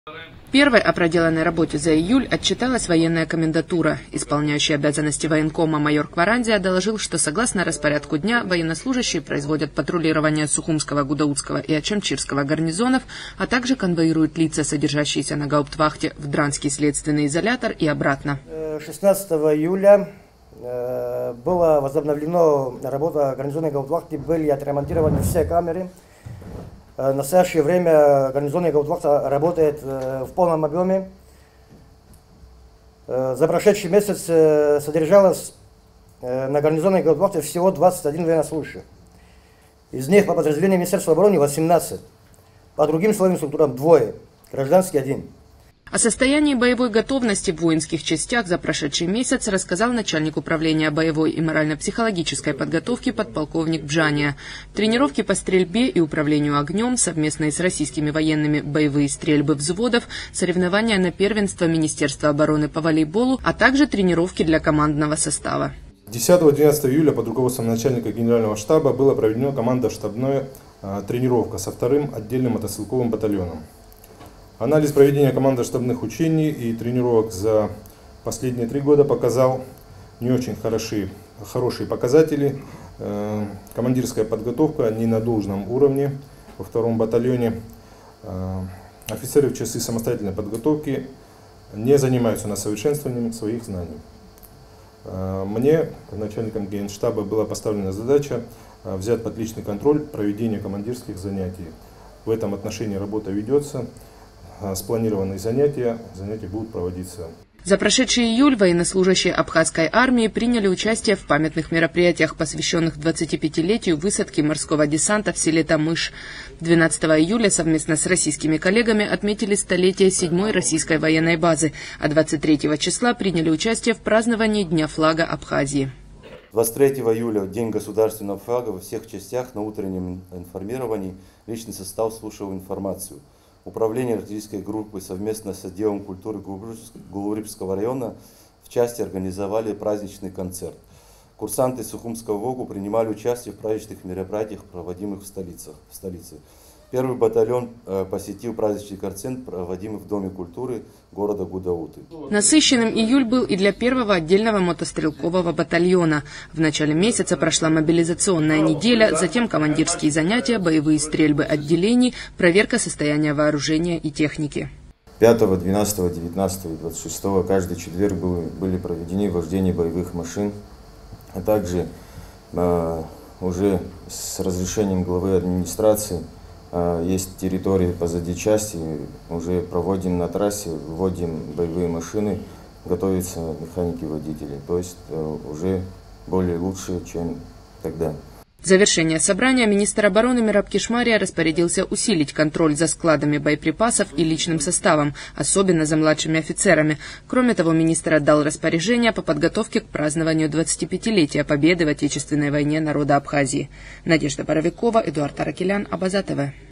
Первой о проделанной работе за июль отчиталась военная комендатура. Исполняющий обязанности военкома майор Кварандия доложил, что согласно распорядку дня военнослужащие производят патрулирование Сухумского, Гудаутского и Ачамчирского гарнизонов, а также конвоируют лица, содержащиеся на гауптвахте, в Дранский следственный изолятор и обратно. 16 июля была возобновлена работа гарнизонной гауптвахты, были отремонтированы все камеры. В настоящее время гарнизонная гауптвахта работает в полном объеме. За прошедший месяц содержалось на гарнизонной гауптвахте всего 21 военнослужащих. Из них по подразделению Министерства обороны 18, по другим силовым структурам 2, гражданский 1. О состоянии боевой готовности в воинских частях за прошедший месяц рассказал начальник управления боевой и морально-психологической подготовки подполковник Бжания. Тренировки по стрельбе и управлению огнем, совместные с российскими военными боевые стрельбы взводов, соревнования на первенство Министерства обороны по волейболу, а также тренировки для командного состава. 10-12 июля под руководством начальника генерального штаба была проведена командно-штабная тренировка со 2-м отдельным мотострелковым батальоном. Анализ проведения командно-штабных учений и тренировок за последние 3 года показал не очень хорошие показатели. Командирская подготовка не на должном уровне во 2-м батальоне. Офицеры в часы самостоятельной подготовки не занимаются несовершенствованием своих знаний. Мне, начальником генштаба, была поставлена задача взять под личный контроль проведение командирских занятий. В этом отношении работа ведется. Спланированные занятия будут проводиться. За прошедший июль военнослужащие Абхазской армии приняли участие в памятных мероприятиях, посвященных 25-летию высадки морского десанта в селе Тамыш. 12 июля совместно с российскими коллегами отметили столетие 7-й российской военной базы, а 23 числа приняли участие в праздновании Дня флага Абхазии. 23 июля, День государственного флага, во всех частях на утреннем информировании личный состав слушал информацию. Управление артиллерийской группы совместно с отделом культуры Гулурипского района в части организовали праздничный концерт. Курсанты Сухумского ВОГУ принимали участие в праздничных мероприятиях, проводимых в столице. Первый батальон посетил праздничный концерт, проводимый в Доме культуры города Гудауты. Насыщенным июль был и для 1-го отдельного мотострелкового батальона. В начале месяца прошла мобилизационная неделя, затем командирские занятия, боевые стрельбы отделений, проверка состояния вооружения и техники. 5, 12, 19 и 26 каждый четверг были проведены вождения боевых машин, а также уже с разрешением главы администрации есть территории позади части, уже проводим на трассе, вводим боевые машины, готовятся механики и водители, то есть уже более лучше, чем тогда. В завершение собрания министр обороны Мераб Кишмария распорядился усилить контроль за складами боеприпасов и личным составом, особенно за младшими офицерами. Кроме того, министр отдал распоряжение по подготовке к празднованию 25-летия Победы в Отечественной войне народа Абхазии. Надежда Боровикова, Эдуард Аракелян, Абаза ТВ.